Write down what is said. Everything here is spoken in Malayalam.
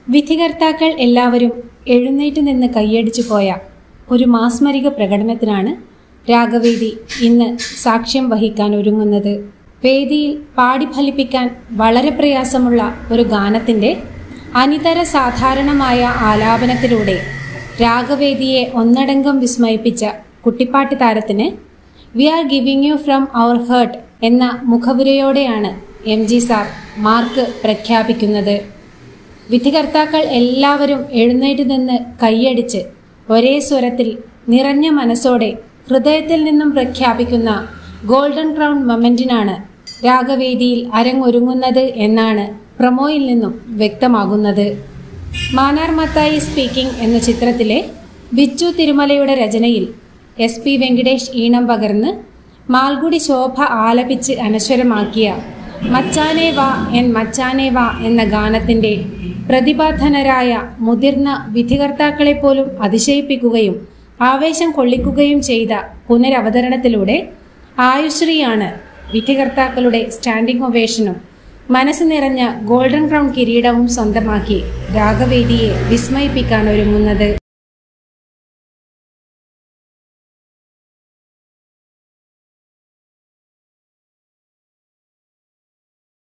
വിധികർത്താക്കൾ എല്ലാവരും എഴുന്നേറ്റ് നിന്ന് കൈയടിച്ചു പോയ ഒരു മാസ്മരിക പ്രകടനത്തിനാണ് രാഗവേദി ഇന്ന് സാക്ഷ്യം വഹിക്കാൻ ഒരുങ്ങുന്നത്. വേദിയിൽ പാടിഫലിപ്പിക്കാൻ വളരെ പ്രയാസമുള്ള ഒരു ഗാനത്തിൻ്റെ അനിതര സാധാരണമായ ആലാപനത്തിലൂടെ രാഗവേദിയെ ഒന്നടങ്കം വിസ്മയിപ്പിച്ച കുട്ടിപ്പാട്ട് താരത്തിന് we are giving you from our heart എന്ന മുഖവുരയോടെയാണ് MG സാർ മാർക്ക് പ്രഖ്യാപിക്കുന്നത്. വിധികർത്താക്കൾ എല്ലാവരും എഴുന്നേറ്റ് നിന്ന് കൈയടിച്ച് ഒരേ സ്വരത്തിൽ നിറഞ്ഞ മനസ്സോടെ ഹൃദയത്തിൽ നിന്നും പ്രഖ്യാപിക്കുന്ന ഗോൾഡൻ ക്രൗൺ മൊമെന്റിനാണ് രാഗവേദിയിൽ അരങ്ങൊരുങ്ങുന്നത് എന്നാണ് പ്രൊമോയിൽ നിന്നും വ്യക്തമാകുന്നത്. മാനാർ മത്തായി സ്പീക്കിംഗ് എന്ന ചിത്രത്തിലെ ബിച്ചു തിരുമലയുടെ രചനയിൽ SP വെങ്കിടേഷ് ഈണം പകർന്ന് മാൽഗുഡി ശോഭ ആലപിച്ച് അനശ്വരമാക്കിയ മച്ചാനേ വാ എൻ മച്ചാനേ വാ എന്ന ഗാനത്തിൻ്റെ പ്രതിഭാധനരായ മുതിർന്ന വിധികർത്താക്കളെപ്പോലും അതിശയിപ്പിക്കുകയും ആവേശം കൊള്ളിക്കുകയും ചെയ്ത പുനരവതരണത്തിലൂടെ ആയുശ്രീയാണ് വിധികർത്താക്കളുടെ സ്റ്റാൻഡിംഗ് ഒവേഷനും മനസ്സ് നിറഞ്ഞ ഗോൾഡൻ ക്രൗൺ കിരീടവും സ്വന്തമാക്കി രാഗവേദിയെ വിസ്മയിപ്പിക്കാൻ ഒരുങ്ങുന്നത്.